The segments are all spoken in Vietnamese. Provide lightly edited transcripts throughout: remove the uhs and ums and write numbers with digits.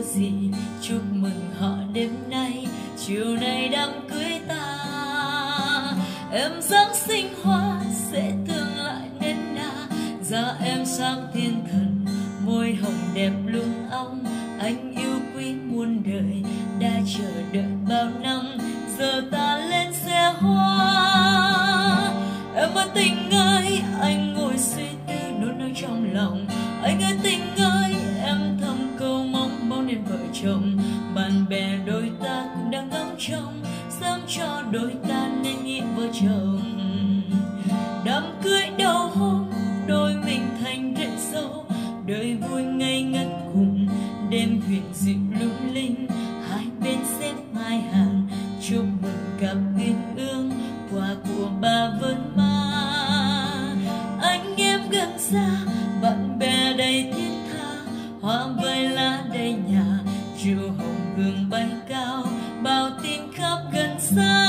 gì chúc mừng họ đêm nay, chiều nay đám cưới ta. Em Giáng sinh hoa sẽ thương lại nên na, da em sáng thiên thần, môi hồng đẹp lung ong. Anh yêu quý muôn đời, đã chờ đợi bao năm, giờ ta lên xe hoa. Em ơi tình ơi, anh ngồi suy tư nỗi nơi trong lòng. Anh ơi tình ơi, em thầm cầu mong mau nên vợ chồng. Bạn bè đôi ta cũng đang ngóng trông, sớm cho đôi ta nên nghĩa vợ chồng. Đám cưới đầu hôm, đôi mình thành rễ dâu, đời vui ngây ngất cùng đêm huyền dịu lung linh. Hai bên xếp hai hàng chúc mừng cặp uyên ương, quà của bà vẫn mang. Anh em gần xa, bạn bè đầy thiết tha, hoa vây lá đầy nhà, rượu hồng hương bay cao, bao tin khắp gần xa.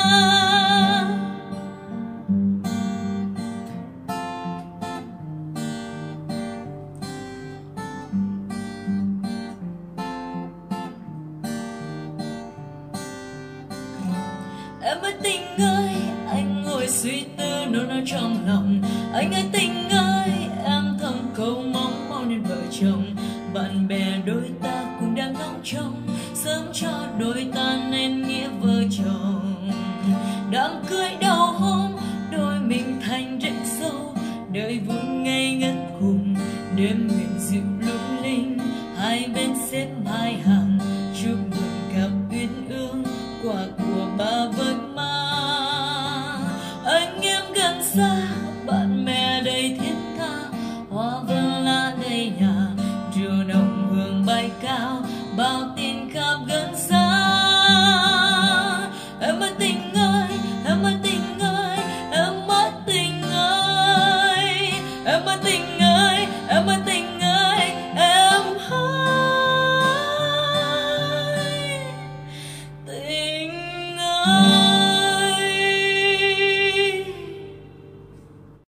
Em ơi tình ơi, anh ngồi suy tư nỗi đau trong lòng. Anh ơi tình ơi, em thầm cầu mong mau nên vợ chồng. Bạn bè đôi ta cũng đang ngóng trông, sớm cho đôi ta nên nghĩa vợ chồng. Đám cưới đầu hôm, đôi mình thành rễ dâu, đời vui ngây ngất cùng đêm huyền dịu lung linh. Hai bên xếp hai hàng